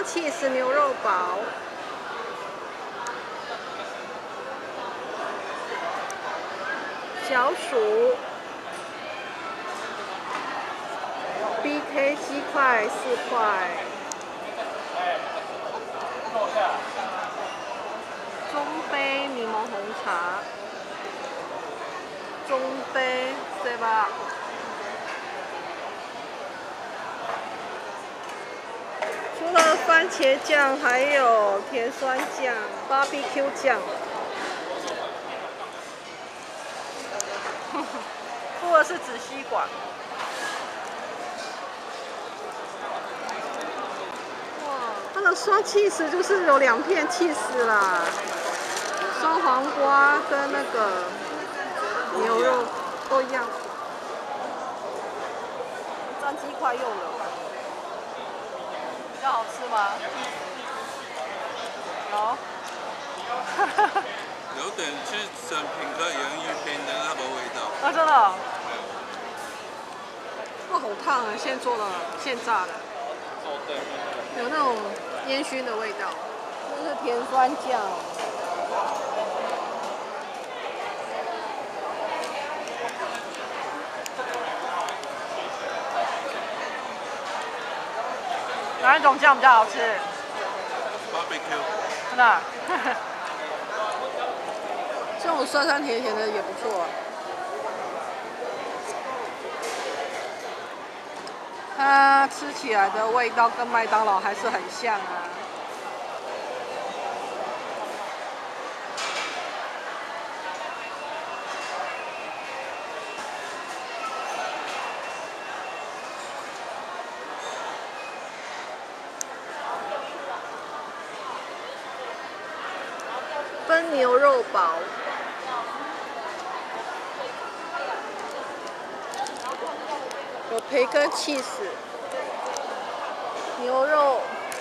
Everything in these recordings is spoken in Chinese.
起司牛肉堡，小薯 BK 鸡块4块，中杯柠檬红茶，中杯对吧？除了番茄酱，还有甜酸酱、BBQ 酱。附的是纸吸管。哇，它的双起司就是有2片起司啦，双黄瓜跟那个牛肉都一样。蘸鸡块用的。比较好吃吗？有。 有点去整品客洋芋片的那个味道。 啊，真的、哦。哇，好烫啊！现做的，现炸的。有那种烟熏的味道。这是甜酸酱。哪一种酱比较好吃 ？BBQ。 真的。这种酸酸甜甜的也不错、啊。它吃起来的味道跟麦当劳还是很像啊。分牛肉堡。有培根、起司、牛肉，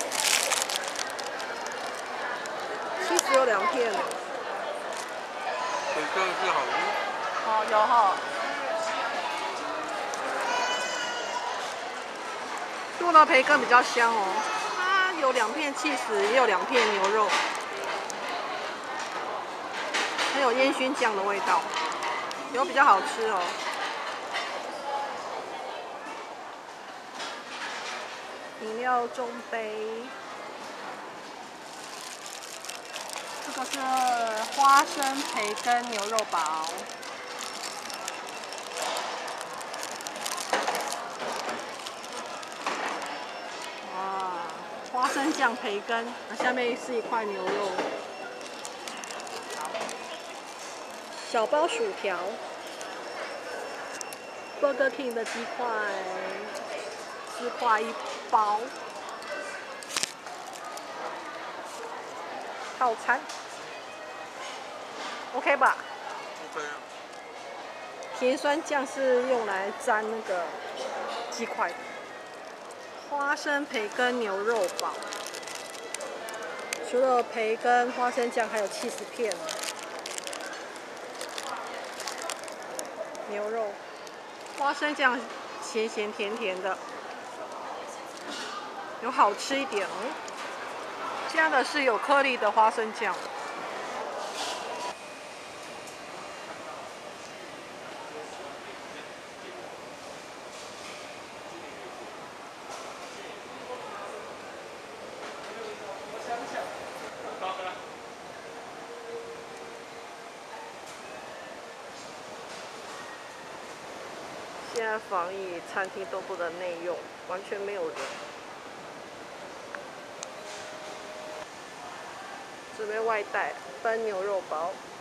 起司有2片。 培根是好吃。 哦，有哈。做的培根比较香哦，它有2片起司，也有2片牛肉，还有烟熏酱的味道，有比较好吃哦。饮料中杯，这个是花生培根牛肉堡。哇，花生酱培根，下面是1块牛肉。小包薯条 ，Burger King 的鸡块，4块1包。套餐 ，OK 吧 ？OK。 甜酸酱是用来沾那个鸡块的。花生培根牛肉堡，除了培根、花生酱，还有起司片。牛肉，花生酱咸咸甜甜的，有好吃一点哦。加的是有颗粒的花生酱。现在防疫，餐厅都不能内用，完全没有人。准备外带，分牛肉堡。